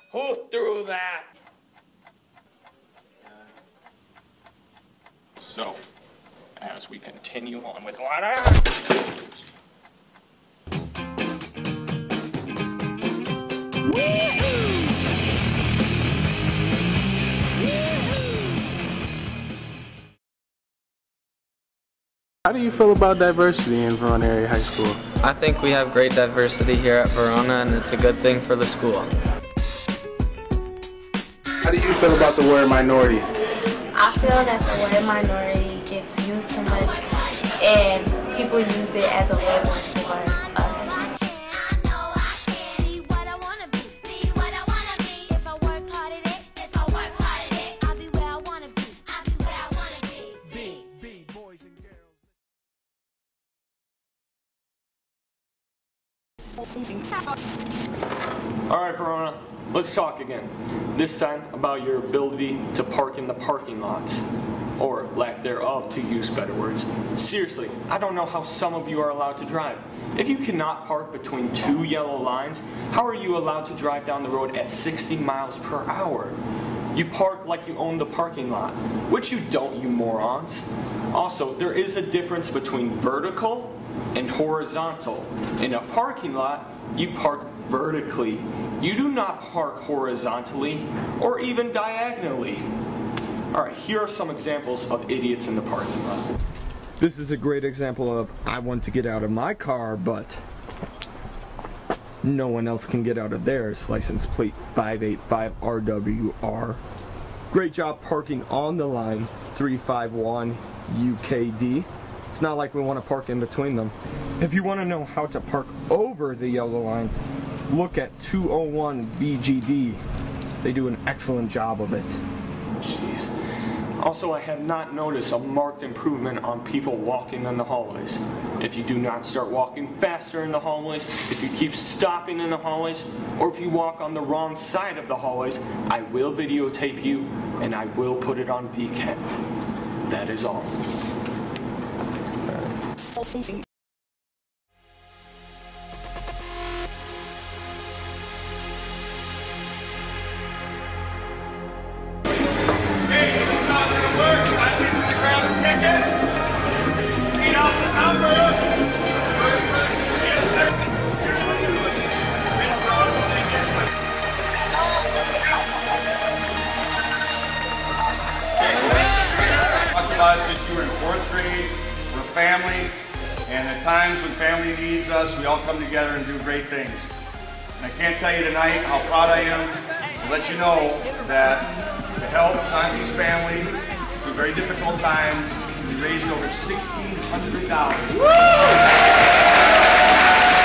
Who threw that? So, as we continue on with How do you feel about diversity in Verona Area High School? I think we have great diversity here at Verona, and it's a good thing for the school. How do you feel about the word minority? I feel that the word minority gets used too much, and people use it as a label for us. Alright, Verona, let's talk again. This time about your ability to park in the parking lots. Or lack thereof, to use better words. Seriously, I don't know how some of you are allowed to drive. If you cannot park between two yellow lines, how are you allowed to drive down the road at 60 miles per hour? You park like you own the parking lot, which you don't, you morons. Also, there is a difference between vertical and horizontal. In a parking lot, you park vertically. You do not park horizontally or even diagonally. Alright, here are some examples of idiots in the parking lot. This is a great example of I want to get out of my car, but no one else can get out of theirs. License plate 585RWR. Great job parking on the line 351 UKD. It's not like we want to park in between them. If you want to know how to park over the yellow line, look at 201 BGD. They do an excellent job of it. Jeez. Also, I have not noticed a marked improvement on people walking in the hallways. If you do not start walking faster in the hallways, if you keep stopping in the hallways, or if you walk on the wrong side of the hallways, I will videotape you and I will put it on VCAT. That is all. Since you were in 4th grade, we're family, and at times when family needs us, we all come together and do great things. And I can't tell you tonight how proud I am to let you know that to help Sanji's family through very difficult times, we raised over $1,600.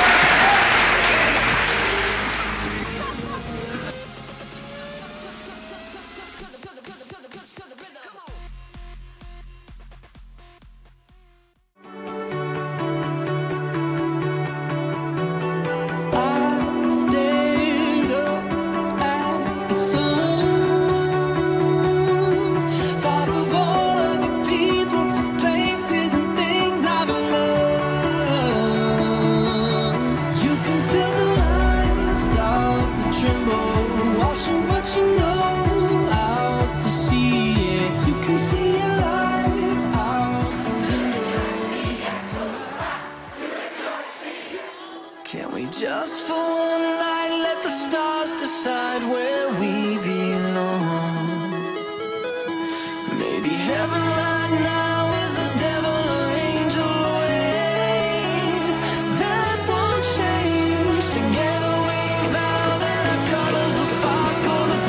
Can we just for one night let the stars decide where we belong? Maybe heaven right now is a devil or angel away. That won't change. Together we vow that our colors will sparkle the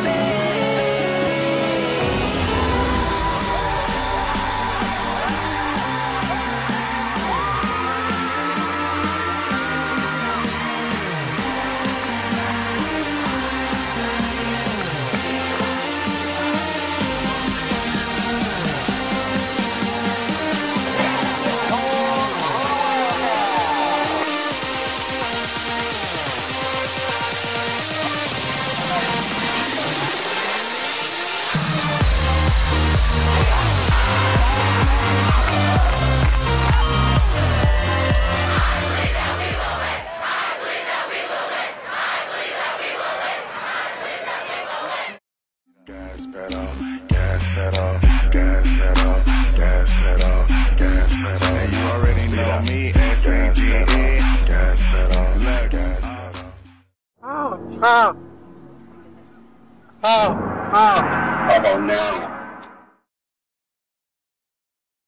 pedal, gas pedal, gas pedal, gas pedal, gas pedal. And you already know me, S-A-G-E, gas pedal, gas pedal. How about now?